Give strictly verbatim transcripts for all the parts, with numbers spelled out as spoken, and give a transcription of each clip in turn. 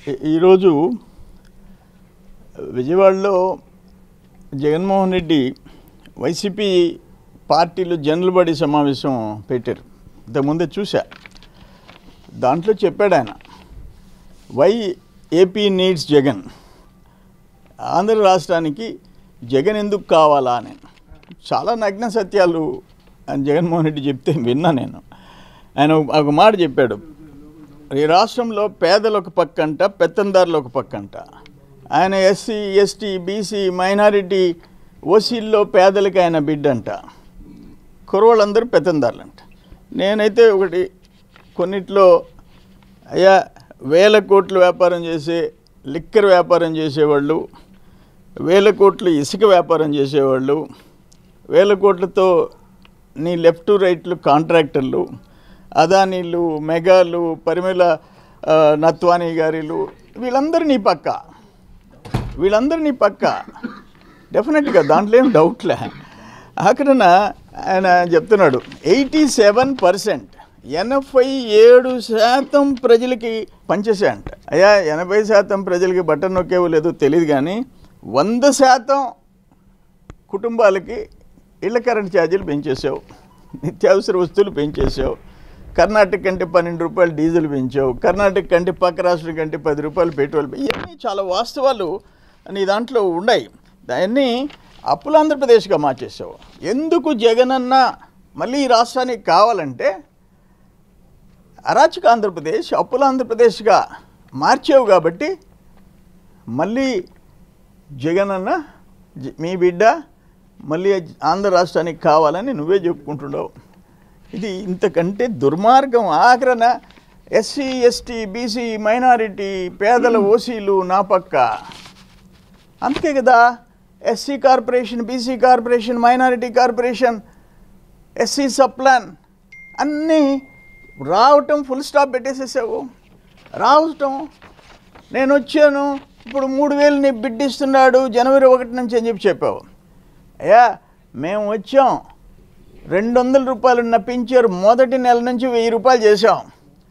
ఈరోజు విజయవాడలో జగన్మోహన్ రెడ్డి వైసీపీ పార్టీలు జనరల్ బాడీ సమావేశం పెట్టారు. ఇంతకుముందే చూసా. దాంట్లో చెప్పాడు ఆయన, why AP needs Jagan, Andhra రాష్ట్రానికి జగన్ ఎందుకు కావాలా అని చాలా నగ్న సత్యాలు అని జగన్మోహన్ రెడ్డి చెప్తే విన్నా నేను. ఆయన ఒక మాట చెప్పాడు, ఈ రాష్ట్రంలో పేదలు ఒక పక్కంట, పెత్తందారులు ఒక పక్కంట. ఆయన ఎస్సీ ఎస్టీ బీసీ మైనారిటీ ఓసీల్లో పేదలకి ఆయన బిడ్డంట, కుర్రోళ్ళందరూ పెత్తందారులంట. నేనైతే ఒకటి కొన్నిట్లో అయ్యా వేల కోట్లు వ్యాపారం చేసే లిక్కర్ వ్యాపారం చేసేవాళ్ళు, వేల కోట్లు ఇసుక వ్యాపారం చేసేవాళ్ళు, వేల కోట్లతో నీ లెఫ్ట్ రైట్లు కాంట్రాక్టర్లు, అదానీలు, మెగాలు, పరిమళ నత్వానీ గారిలు, వీళ్ళందరూ నీ పక్క, వీళ్ళందరూ నీ పక్క డెఫినెట్గా, దాంట్లో ఏం డౌట్లే. అక్కడన ఆయన చెప్తున్నాడు, ఎయిటీ సెవెన్ పర్సెంట్ ఎనభై ఏడు శాతం ప్రజలకి పనిచేసే అంట. అయ్యా ఎనభై శాతం ప్రజలకి బట్టన్ నొక్కేవో లేదో తెలియదు, కానీ వంద శాతం కుటుంబాలకి ఇళ్ల కరెంట్ ఛార్జీలు పెంచేసావు, నిత్యావసర వస్తువులు పెంచేసావు, కర్ణాటక కంటే పన్నెండు రూపాయలు డీజిల్ పెంచావు, కర్ణాటక కంటే పక్క రాష్ట్రం కంటే పది రూపాయలు పెట్రోల్. ఇవన్నీ చాలా వాస్తవాలు నీ దాంట్లో ఉన్నాయి. దాన్ని అప్పుల ఆంధ్రప్రదేశ్గా మార్చేసావు. ఎందుకు జగనన్న మళ్ళీ ఈ రాష్ట్రానికి కావాలంటే అరాచక ఆంధ్రప్రదేశ్ అప్పుల ఆంధ్రప్రదేశ్గా మార్చావు కాబట్టి మళ్ళీ జగనన్న మీ బిడ్డ మళ్ళీ ఆంధ్ర రాష్ట్రానికి కావాలని నువ్వే చెప్పుకుంటున్నావు. ఇది ఇంతకంటే దుర్మార్గం. ఆఖరణ ఎస్సీ ఎస్టీ బీసీ మైనారిటీ పేదల ఓసీలు నా పక్క, అంతే కదా. SC corporation, BC corporation, minority corporation, SC subplan అన్నీ రావటం ఫుల్ స్టాప్ పెట్టేసేసావు. రావటం నేను వచ్చాను, ఇప్పుడు మూడు వేలు నీ బిడ్డిస్తున్నాడు జనవరి ఒకటి నుంచి అని చెప్పి చెప్పావు. అయ్యా మేము వచ్చాం, రెండు వందల రూపాయలు ఉన్న పింఛరు మొదటి నెల నుంచి వెయ్యి రూపాయలు చేసాం.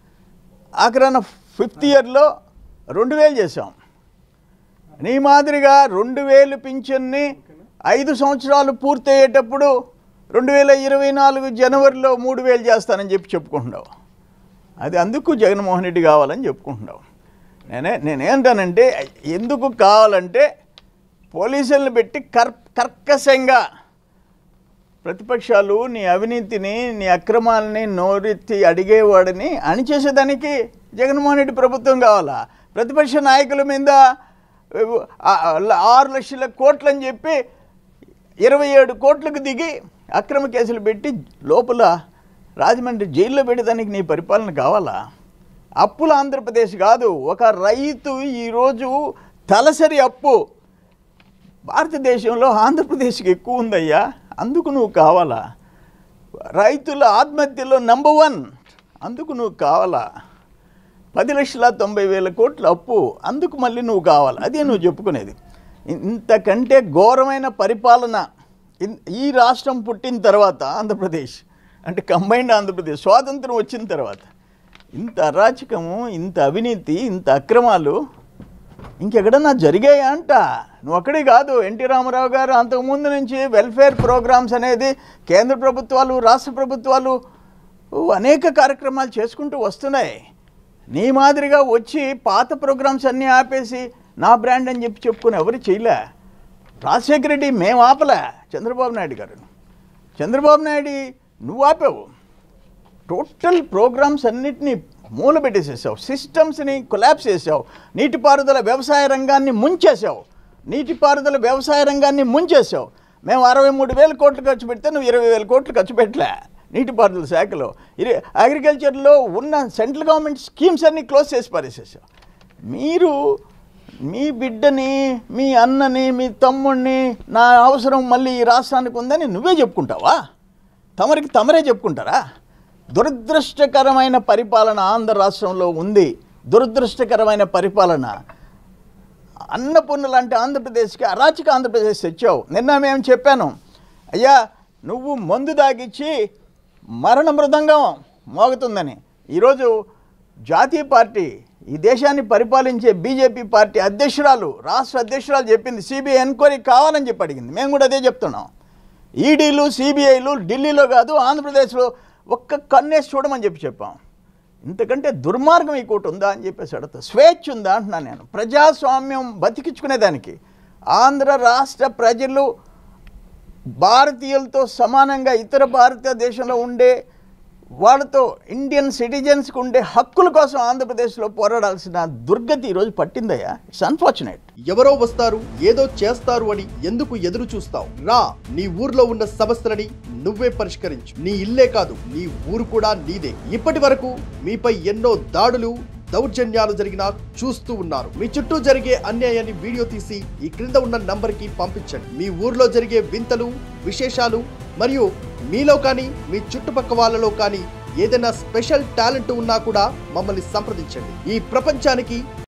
ఆఖరణ ఫిఫ్త్ ఇయర్లో రెండు వేలు చేసాం. నీ మాదిరిగా రెండు వేలు పింఛన్ని ఐదు సంవత్సరాలు పూర్తయ్యేటప్పుడు రెండు వేల ఇరవై నాలుగు జనవరిలో మూడు వేలు చేస్తానని చెప్పి చెప్పుకుంటున్నావు. అది అందుకు జగన్మోహన్ రెడ్డి కావాలని చెప్పుకుంటున్నావు. నేనే నేనేంటానంటే, ఎందుకు కావాలంటే పోలీసులను పెట్టి కర్ కర్కశంగా ప్రతిపక్షాలు నీ అవినీతిని నీ అక్రమాలని నోరెత్తి అడిగేవాడిని అణిచేసేదానికి జగన్మోహన్ రెడ్డి ప్రభుత్వం కావాలా? ప్రతిపక్ష నాయకుల మీద ఆరు లక్షల కోట్లని చెప్పి ఇరవై ఏడు కోట్లకు దిగి అక్రమ కేసులు పెట్టి లోపల రాజమండ్రి జైల్లో పెట్టేదానికి నీ పరిపాలన కావాలా? అప్పుల ఆంధ్రప్రదేశ్ కాదు, ఒక రైతు ఈరోజు తలసరి అప్పు భారతదేశంలో ఆంధ్రప్రదేశ్కి ఎక్కువ ఉందయ్యా, అందుకు నువ్వు కావాలా? రైతుల ఆత్మహత్యలో నంబర్ వన్, అందుకు నువ్వు కావాలా? పది లక్షల తొంభై వేల కోట్ల అప్పు, అందుకు మళ్ళీ నువ్వు కావాలి. అదే నువ్వు చెప్పుకునేది. ఇంతకంటే ఘోరమైన పరిపాలన ఈ రాష్ట్రం పుట్టిన తర్వాత, ఆంధ్రప్రదేశ్ అంటే కంబైన్డ్ ఆంధ్రప్రదేశ్ స్వాతంత్రం వచ్చిన తర్వాత ఇంత అరాచకము, ఇంత అవినీతి, ఇంత అక్రమాలు ఇంకెక్కడన్నా జరిగాయా అంట. నువ్వు అక్కడే కాదు, ఎన్టీ రామారావు గారు అంతకుముందు నుంచి వెల్ఫేర్ ప్రోగ్రామ్స్ అనేది కేంద్ర ప్రభుత్వాలు రాష్ట్ర ప్రభుత్వాలు అనేక కార్యక్రమాలు చేసుకుంటూ వస్తున్నాయి. నీ మాదిరిగా వచ్చి పాత ప్రోగ్రామ్స్ అన్నీ ఆపేసి నా బ్రాండ్ అని చెప్పి చెప్పుకుని ఎవరు చేయలే. రాజశేఖర రెడ్డి మేము ఆపలే, చంద్రబాబు నాయుడు గారు, చంద్రబాబు నాయుడు నువ్వు ఆపావు. టోటల్ ప్రోగ్రామ్స్ అన్నిటినీ మూల పెట్టేసేసావు, సిస్టమ్స్ని కొలాప్స్ చేసావు, నీటిపారుదల వ్యవసాయ రంగాన్ని ముంచేసావు, నీటిపారుదల వ్యవసాయ రంగాన్ని ముంచేసావు. మేము అరవై మూడు వేల కోట్లు ఖర్చు పెడితే నువ్వు ఇరవై వేల కోట్లు ఖర్చు పెట్టలే. నీటిపారుదల శాఖలో ఇది అగ్రికల్చర్లో ఉన్న సెంట్రల్ గవర్నమెంట్ స్కీమ్స్ అన్నీ క్లోజ్ చేసి పారేసేసావు. మీరు మీ బిడ్డని, మీ అన్నని, మీ తమ్ముడిని నా అవసరం మళ్ళీ ఈ రాష్ట్రానికి ఉందని నువ్వే చెప్పుకుంటావా? తమరికి తమరే చెప్పుకుంటారా? దురదృష్టకరమైన పరిపాలన ఆంధ్ర రాష్ట్రంలో ఉంది. దురదృష్టకరమైన పరిపాలన. అన్నపూర్ణ లాంటి ఆంధ్రప్రదేశ్కి అరాచక ఆంధ్రప్రదేశ్ తెచ్చావు. నిన్న మేము చెప్పాను, అయ్యా నువ్వు మందు దాగిచ్చి మరణ మృదంగం మోగుతుందని. ఈరోజు జాతీయ పార్టీ ఈ దేశాన్ని పరిపాలించే బీజేపీ పార్టీ అధ్యక్షురాలు రాష్ట్ర అధ్యక్షురాలు చెప్పింది సిబిఐ ఎంక్వైరీ కావాలని చెప్పి అడిగింది. మేము కూడా అదే చెప్తున్నాం. ఈడీలు సిబిఐలు ఢిల్లీలో కాదు ఆంధ్రప్రదేశ్లో ఒక్క కన్నేసి చూడమని చెప్పి చెప్పాం. ఇంతకంటే దుర్మార్గం ఈ కూట ఉందా అని చెప్పేసి అడుగుతా. స్వేచ్ఛ ఉందా అంటున్నాను నేను. ప్రజాస్వామ్యం బతికించుకునేదానికి ఆంధ్ర రాష్ట్ర ప్రజలు భారతీయులతో సమానంగా ఇతర భారతదేశంలో ఉండే వాళ్ళతో ఇండియన్ సిటిజన్స్కి ఉండే హక్కుల కోసం ఆంధ్రప్రదేశ్లో పోరాడాల్సిన దుర్గతి ఈరోజు పట్టిందయ్యా. It's unfortunate. ఎవరో వస్తారు ఏదో చేస్తారు అని ఎందుకు ఎదురు చూస్తావు? రా, నీ ఊర్లో ఉన్న సమస్యలని నువ్వే పరిష్కరించు. నీ ఇల్లే కాదు, నీ ఊరు కూడా నీదే. ఇప్పటి వరకు మీపై ఎన్నో దాడులు దౌర్జన్యాలు జరిగినా చూస్తూ ఉన్నారు. మీ చుట్టూ జరిగే అన్యాయాన్ని వీడియో తీసి ఈ క్రింద ఉన్న నంబర్ కి పంపించండి. మీ ఊర్లో జరిగే వింతలు, విశేషాలు మరియు మీలో కానీ మీ చుట్టుపక్క వాళ్ళలో కానీ ఏదైనా స్పెషల్ టాలెంట్ ఉన్నా కూడా మమ్మల్ని సంప్రదించండి. ఈ ప్రపంచానికి